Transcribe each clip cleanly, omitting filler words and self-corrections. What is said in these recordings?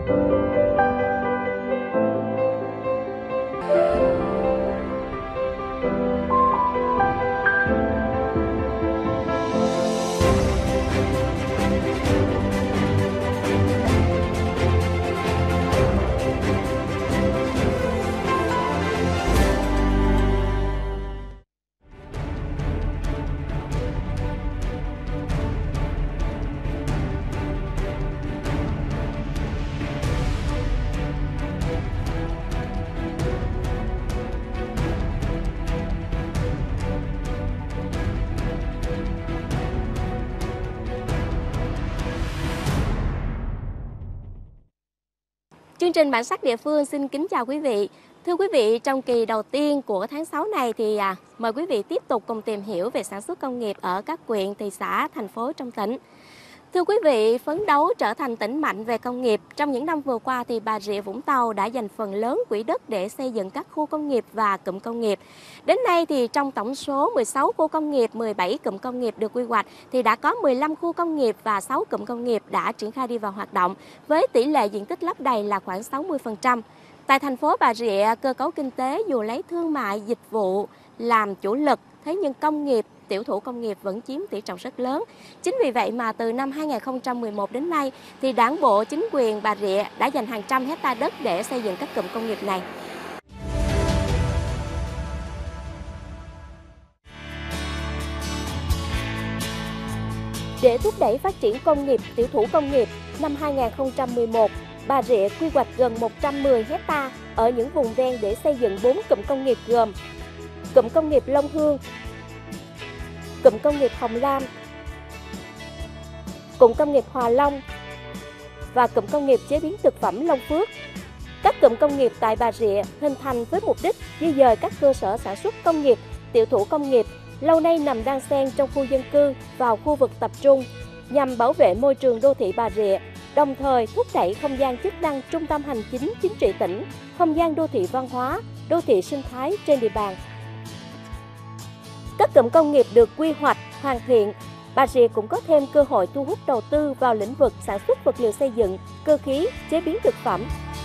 Chương trình Bản sắc địa phương xin kính chào quý vị. Thưa quý vị, trong kỳ đầu tiên của tháng 6 này thì mời quý vị tiếp tục cùng tìm hiểu về sản xuất công nghiệp ở các huyện, thị xã, thành phố trong tỉnh. Thưa quý vị, phấn đấu trở thành tỉnh mạnh về công nghiệp, trong những năm vừa qua thì Bà Rịa Vũng Tàu đã dành phần lớn quỹ đất để xây dựng các khu công nghiệp và cụm công nghiệp. Đến nay thì trong tổng số 16 khu công nghiệp, 17 cụm công nghiệp được quy hoạch thì đã có 15 khu công nghiệp và 6 cụm công nghiệp đã triển khai đi vào hoạt động, với tỷ lệ diện tích lấp đầy là khoảng 60%. Tại thành phố Bà Rịa, cơ cấu kinh tế dù lấy thương mại, dịch vụ làm chủ lực, thế nhưng công nghiệp, tiểu thủ công nghiệp vẫn chiếm tỷ trọng rất lớn. Chính vì vậy mà từ năm 2011 đến nay thì Đảng bộ, chính quyền Bà Rịa đã dành hàng trăm hecta đất để xây dựng các cụm công nghiệp này. Để thúc đẩy phát triển công nghiệp, tiểu thủ công nghiệp, năm 2011, Bà Rịa quy hoạch gần 110 hecta ở những vùng ven để xây dựng 4 cụm công nghiệp gồm cụm công nghiệp Long Hương, cụm công nghiệp Hồng Lam, cụm công nghiệp Hòa Long và cụm công nghiệp chế biến thực phẩm Long Phước. Các cụm công nghiệp tại Bà Rịa hình thành với mục đích di dời các cơ sở sản xuất công nghiệp, tiểu thủ công nghiệp lâu nay nằm đan xen trong khu dân cư vào khu vực tập trung nhằm bảo vệ môi trường đô thị Bà Rịa, đồng thời thúc đẩy không gian chức năng trung tâm hành chính chính trị tỉnh, không gian đô thị văn hóa, đô thị sinh thái trên địa bàn. Các cụm công nghiệp được quy hoạch, hoàn thiện, Bà Rịa cũng có thêm cơ hội thu hút đầu tư vào lĩnh vực sản xuất vật liệu xây dựng, cơ khí, chế biến thực phẩm.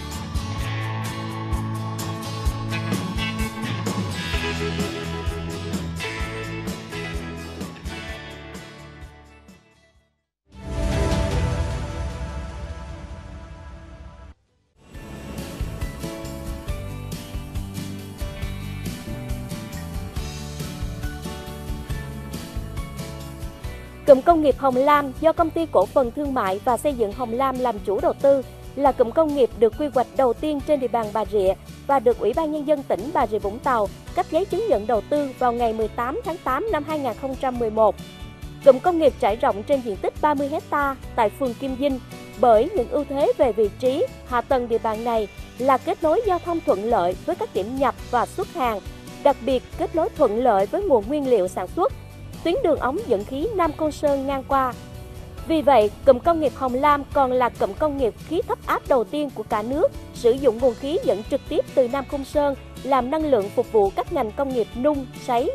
Cụm công nghiệp Hồng Lam do Công ty Cổ phần Thương mại và Xây dựng Hồng Lam làm chủ đầu tư là cụm công nghiệp được quy hoạch đầu tiên trên địa bàn Bà Rịa và được Ủy ban Nhân dân tỉnh Bà Rịa Vũng Tàu cấp giấy chứng nhận đầu tư vào ngày 18 tháng 8 năm 2011. Cụm công nghiệp trải rộng trên diện tích 30 hecta tại phường Kim Dinh bởi những ưu thế về vị trí, hạ tầng địa bàn này là kết nối giao thông thuận lợi với các điểm nhập và xuất hàng, đặc biệt kết nối thuận lợi với nguồn nguyên liệu sản xuất, tuyến đường ống dẫn khí Nam Côn Sơn ngang qua. Vì vậy, cụm công nghiệp Hồng Lam còn là cụm công nghiệp khí thấp áp đầu tiên của cả nước, sử dụng nguồn khí dẫn trực tiếp từ Nam Côn Sơn làm năng lượng phục vụ các ngành công nghiệp nung, sấy.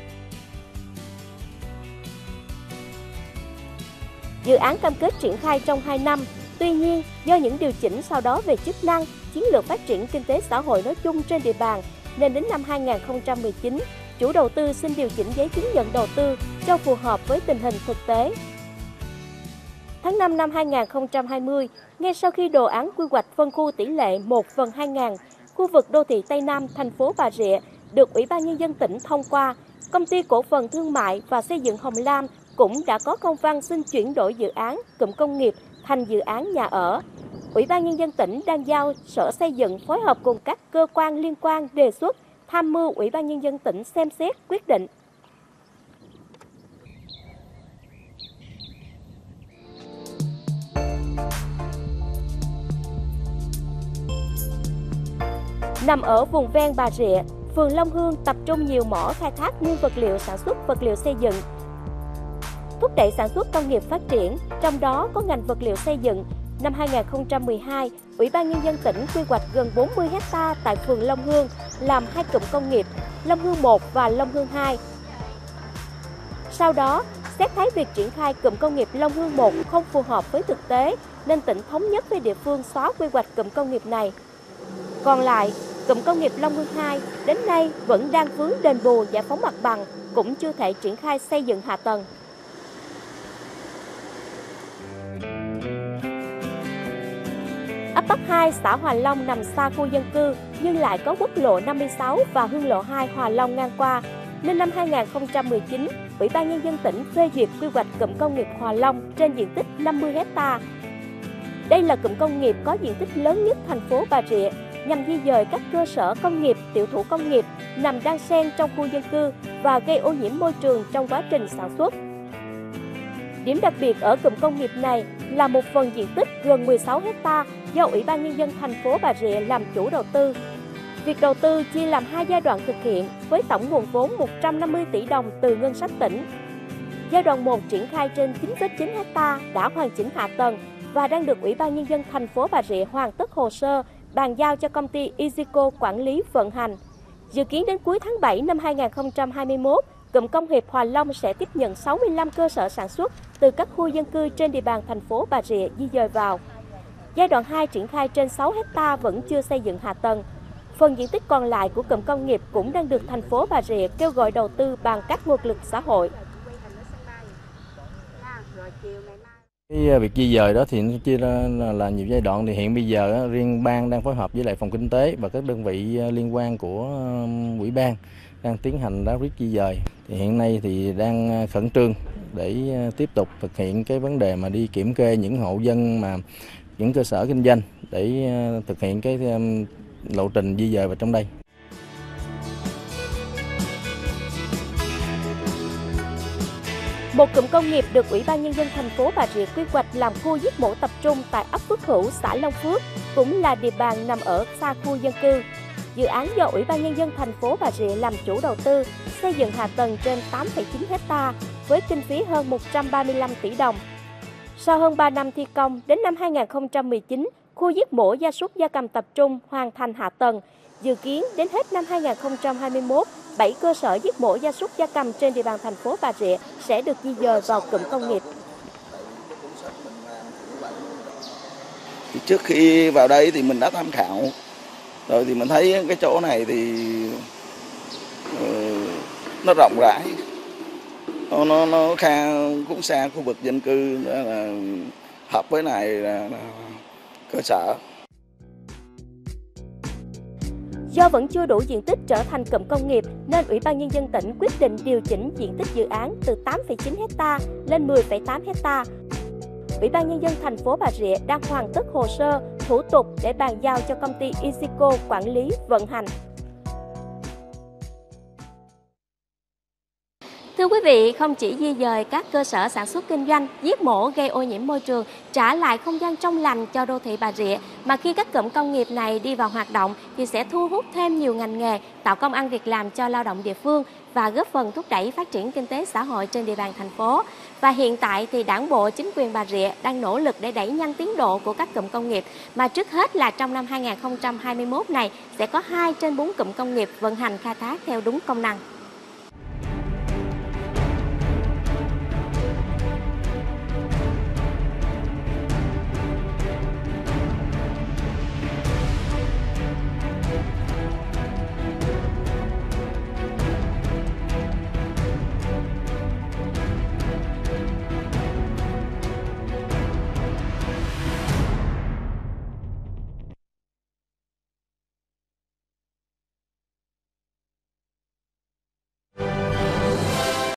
Dự án cam kết triển khai trong 2 năm, tuy nhiên do những điều chỉnh sau đó về chức năng, chiến lược phát triển kinh tế xã hội nói chung trên địa bàn, nên đến năm 2019, chủ đầu tư xin điều chỉnh giấy chứng nhận đầu tư cho phù hợp với tình hình thực tế. Tháng 5 năm 2020, ngay sau khi đồ án quy hoạch phân khu tỷ lệ 1/2000, khu vực đô thị Tây Nam, thành phố Bà Rịa được Ủy ban Nhân dân tỉnh thông qua, Công ty Cổ phần Thương mại và Xây dựng Hồng Lam cũng đã có công văn xin chuyển đổi dự án cụm công nghiệp thành dự án nhà ở. Ủy ban Nhân dân tỉnh đang giao Sở Xây dựng phối hợp cùng các cơ quan liên quan đề xuất, tham mưu Ủy ban Nhân dân tỉnh xem xét quyết định. Nằm ở vùng ven Bà Rịa, phường Long Hương tập trung nhiều mỏ khai thác nguyên vật liệu sản xuất vật liệu xây dựng, thúc đẩy sản xuất công nghiệp phát triển, trong đó có ngành vật liệu xây dựng. Năm 2012, Ủy ban Nhân dân tỉnh quy hoạch gần 40 hecta tại phường Long Hương làm 2 cụm công nghiệp, Long Hương 1 và Long Hương 2. Sau đó, xét thấy việc triển khai cụm công nghiệp Long Hương 1 không phù hợp với thực tế, nên tỉnh thống nhất với địa phương xóa quy hoạch cụm công nghiệp này. Còn lại, cụm công nghiệp Long Hưng 2 đến nay vẫn đang vướng đền bù giải phóng mặt bằng, cũng chưa thể triển khai xây dựng hạ tầng. Ấp Bắc 2, xã Hòa Long nằm xa khu dân cư nhưng lại có quốc lộ 56 và hương lộ 2 Hòa Long ngang qua, nên năm 2019, Ủy ban Nhân dân tỉnh phê duyệt quy hoạch cụm công nghiệp Hòa Long trên diện tích 50 ha. Đây là cụm công nghiệp có diện tích lớn nhất thành phố Bà Rịa, nhằm di dời các cơ sở công nghiệp, tiểu thủ công nghiệp nằm đan xen trong khu dân cư và gây ô nhiễm môi trường trong quá trình sản xuất. Điểm đặc biệt ở cụm công nghiệp này là một phần diện tích gần 16 ha do Ủy ban Nhân dân thành phố Bà Rịa làm chủ đầu tư. Việc đầu tư chia làm 2 giai đoạn thực hiện với tổng nguồn vốn 150 tỷ đồng từ ngân sách tỉnh. Giai đoạn 1 triển khai trên 9,9 ha đã hoàn chỉnh hạ tầng và đang được Ủy ban Nhân dân thành phố Bà Rịa hoàn tất hồ sơ bàn giao cho công ty Isico quản lý vận hành. Dự kiến đến cuối tháng 7 năm 2021, cụm công nghiệp Hòa Long sẽ tiếp nhận 65 cơ sở sản xuất từ các khu dân cư trên địa bàn thành phố Bà Rịa di dời vào. Giai đoạn 2 triển khai trên 6 ha vẫn chưa xây dựng hạ tầng. Phần diện tích còn lại của cụm công nghiệp cũng đang được thành phố Bà Rịa kêu gọi đầu tư bằng các nguồn lực xã hội. Cái việc di dời đó thì nó chia ra là nhiều giai đoạn. Thì hiện bây giờ riêng ban đang phối hợp với lại phòng kinh tế và các đơn vị liên quan của ủy ban đang tiến hành ráo riết di dời. Thì hiện nay thì đang khẩn trương để tiếp tục thực hiện cái vấn đề mà đi kiểm kê những hộ dân mà những cơ sở kinh doanh để thực hiện cái lộ trình di dời vào trong đây. Một cụm công nghiệp được Ủy ban Nhân dân thành phố Bà Rịa quy hoạch làm khu giết mổ tập trung tại ấp Phước Hữu, xã Long Phước, cũng là địa bàn nằm ở xa khu dân cư. Dự án do Ủy ban Nhân dân thành phố Bà Rịa làm chủ đầu tư, xây dựng hạ tầng trên 8,9 ha với kinh phí hơn 135 tỷ đồng. Sau hơn 3 năm thi công, đến năm 2019, khu giết mổ gia súc gia cầm tập trung hoàn thành hạ tầng. Dự kiến đến hết năm 2021, 7 cơ sở giết mổ gia súc gia cầm trên địa bàn thành phố Bà Rịa sẽ được di dời vào cụm công nghiệp. Trước khi vào đây thì mình đã tham khảo, rồi thì mình thấy cái chỗ này thì nó rộng rãi, nó cũng xa khu vực dân cư, là hợp với này là cơ sở. Do vẫn chưa đủ diện tích trở thành cụm công nghiệp nên Ủy ban Nhân dân tỉnh quyết định điều chỉnh diện tích dự án từ 8,9 ha lên 10,8 ha. Ủy ban Nhân dân thành phố Bà Rịa đang hoàn tất hồ sơ, thủ tục để bàn giao cho công ty Isico quản lý vận hành. Thưa quý vị, không chỉ di dời các cơ sở sản xuất kinh doanh, giết mổ gây ô nhiễm môi trường, trả lại không gian trong lành cho đô thị Bà Rịa, mà khi các cụm công nghiệp này đi vào hoạt động thì sẽ thu hút thêm nhiều ngành nghề, tạo công ăn việc làm cho lao động địa phương và góp phần thúc đẩy phát triển kinh tế xã hội trên địa bàn thành phố. Và hiện tại thì Đảng bộ, chính quyền Bà Rịa đang nỗ lực để đẩy nhanh tiến độ của các cụm công nghiệp, mà trước hết là trong năm 2021 này sẽ có 2 trên 4 cụm công nghiệp vận hành khai thác theo đúng công năng.